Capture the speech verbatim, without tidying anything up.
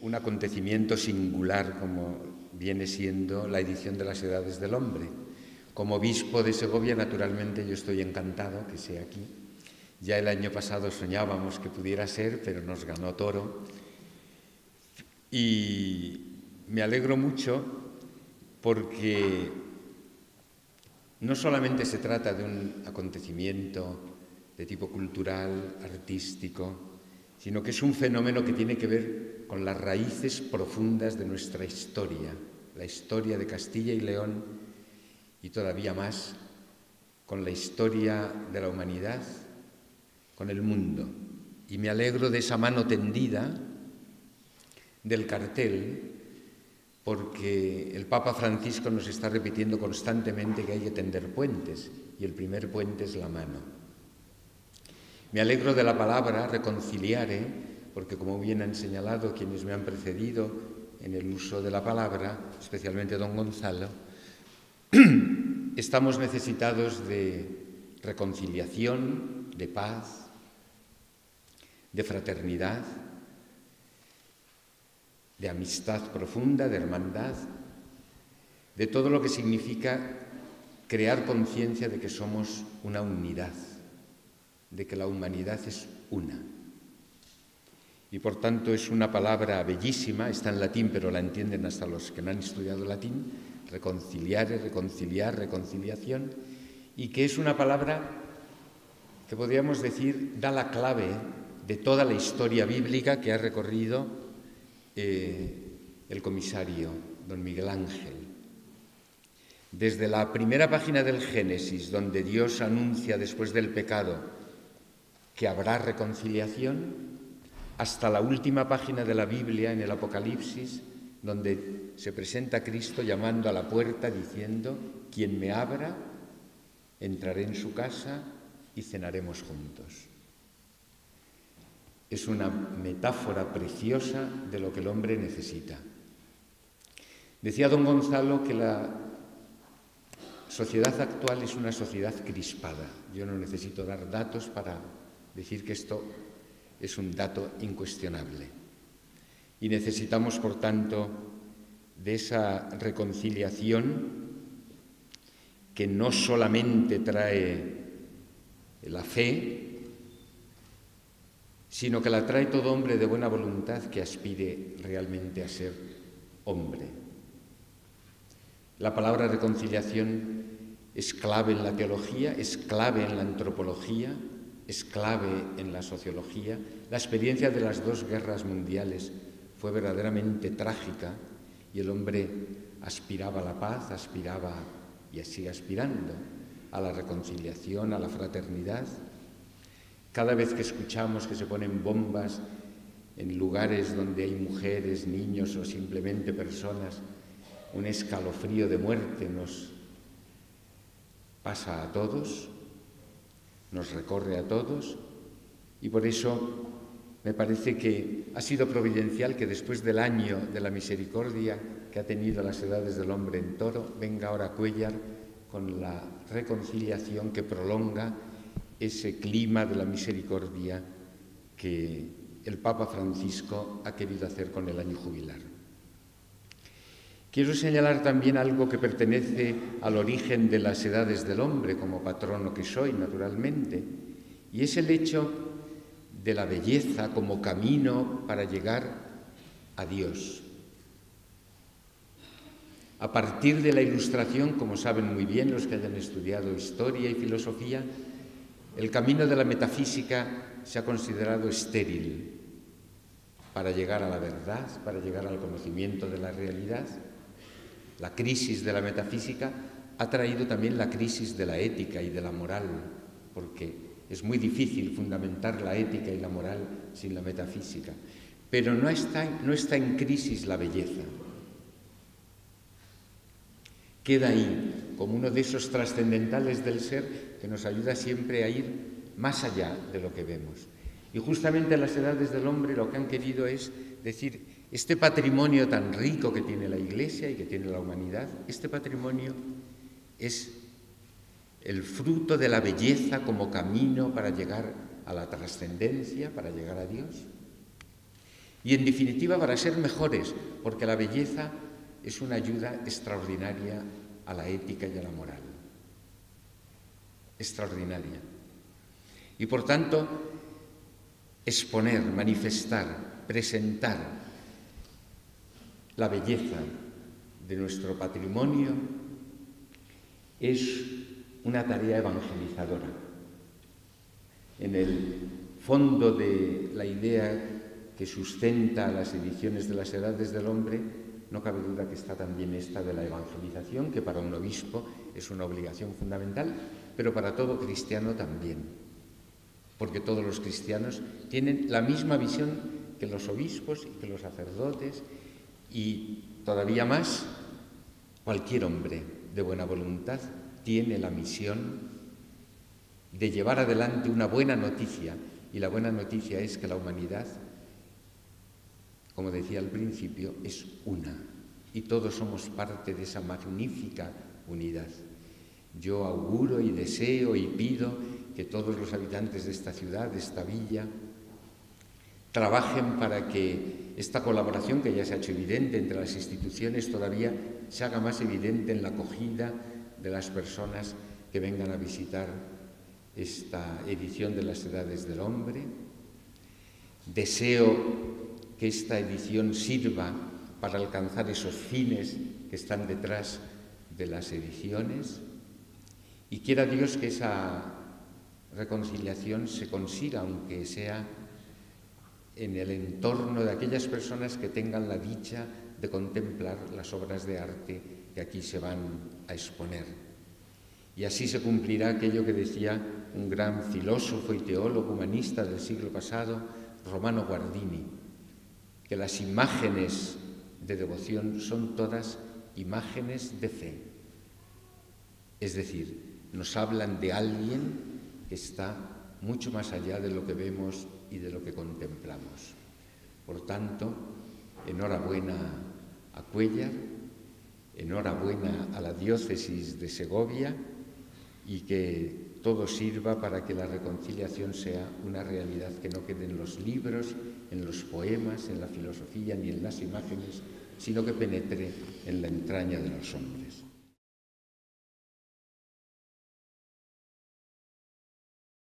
un acontecimiento singular como viene siendo la edición de las Edades del Hombre. Como obispo de Segovia, naturalmente, yo estoy encantado que sea aquí. Ya el año pasado soñábamos que pudiera ser, pero nos ganó Toro. Y me alegro mucho porque no solamente se trata de un acontecimiento de tipo cultural, artístico, sino que es un fenómeno que tiene que ver con las raíces profundas de nuestra historia, la historia de Castilla y León y todavía más con la historia de la humanidad, con el mundo. Y me alegro de esa mano tendida del cartel, porque el Papa Francisco nos está repitiendo constantemente que hay que tender puentes, y el primer puente es la mano. Me alegro de la palabra reconciliare, porque como bien han señalado quienes me han precedido en el uso de la palabra, especialmente don Gonzalo, estamos necesitados de reconciliación, de paz, de fraternidad, de amistad profunda, de hermandad, de todo lo que significa crear conciencia de que somos una unidad, de que la humanidad es una. Y por tanto es una palabra bellísima, está en latín, pero la entienden hasta los que no han estudiado latín, reconciliare, reconciliar, reconciliación, y que es una palabra que podríamos decir da la clave de toda la historia bíblica que ha recorrido Eh, el comisario, don Miguel Ángel. Desde la primera página del Génesis, donde Dios anuncia después del pecado que habrá reconciliación, hasta la última página de la Biblia, en el Apocalipsis, donde se presenta Cristo llamando a la puerta diciendo: quien me abra, entraré en su casa y cenaremos juntos. Es una metáfora preciosa de lo que el hombre necesita. Decía don Gonzalo que la sociedad actual es una sociedad crispada. Yo no necesito dar datos para decir que esto es un dato incuestionable. Y necesitamos, por tanto, de esa reconciliación que no solamente trae la fe, sino que la trae todo hombre de buena voluntad que aspire realmente a ser hombre. La palabra reconciliación es clave en la teología, es clave en la antropología, es clave en la sociología. La experiencia de las dos guerras mundiales fue verdaderamente trágica y el hombre aspiraba a la paz, aspiraba y sigue aspirando a la reconciliación, a la fraternidad. Cada vez que escuchamos que se ponen bombas en lugares donde hay mujeres, niños o simplemente personas, un escalofrío de muerte nos pasa a todos, nos recorre a todos, y por eso me parece que ha sido providencial que después del año de la misericordia que ha tenido las Edades del Hombre en Toro, venga ahora Cuéllar con la reconciliación que prolonga ese clima de la misericordia que el Papa Francisco ha querido hacer con el año jubilar. Quiero señalar también algo que pertenece al origen de las Edades del Hombre, como patrono que soy, naturalmente, y es el hecho de la belleza como camino para llegar a Dios. A partir de la Ilustración, como saben muy bien los que hayan estudiado historia y filosofía, el camino de la metafísica se ha considerado estéril para llegar a la verdad, para llegar al conocimiento de la realidad. La crisis de la metafísica ha traído también la crisis de la ética y de la moral, porque es muy difícil fundamentar la ética y la moral sin la metafísica. Pero no está, no está en crisis la belleza. Queda ahí como uno de esos trascendentales del ser que nos ayuda siempre a ir más allá de lo que vemos. Y justamente las Edades del Hombre lo que han querido es decir, este patrimonio tan rico que tiene la Iglesia y que tiene la humanidad, este patrimonio es el fruto de la belleza como camino para llegar a la trascendencia, para llegar a Dios. Y en definitiva para ser mejores, porque la belleza es una ayuda extraordinaria a la ética y a la moral. Extraordinaria. Y por tanto, exponer, manifestar, presentar la belleza de nuestro patrimonio es una tarea evangelizadora. En el fondo de la idea que sustenta las ediciones de las Edades del Hombre, no cabe duda que está también esta de la evangelización, que para un obispo es una obligación fundamental, pero para todo cristiano también, porque todos los cristianos tienen la misma visión que los obispos y que los sacerdotes, y todavía más, cualquier hombre de buena voluntad tiene la misión de llevar adelante una buena noticia, y la buena noticia es que la humanidad, como decía al principio, es una, y todos somos parte de esa magnífica unidad. Yo auguro y deseo y pido que todos los habitantes de esta ciudad, de esta villa, trabajen para que esta colaboración, que ya se ha hecho evidente entre las instituciones, todavía se haga más evidente en la acogida de las personas que vengan a visitar esta edición de las Edades del Hombre. Deseo que esta edición sirva para alcanzar esos fines que están detrás de las ediciones, y quiera Dios que esa reconciliación se consiga, aunque sea en el entorno de aquellas personas que tengan la dicha de contemplar las obras de arte que aquí se van a exponer. Y así se cumplirá aquello que decía un gran filósofo y teólogo humanista del siglo pasado, Romano Guardini, que las imágenes de devoción son todas imágenes de fe. Es decir, nos hablan de alguien que está mucho más allá de lo que vemos y de lo que contemplamos. Por tanto, enhorabuena a Cuéllar, enhorabuena a la diócesis de Segovia, y que todo sirva para que la reconciliación sea una realidad que no quede en los libros, en los poemas, en la filosofía ni en las imágenes, sino que penetre en la entraña de los hombres.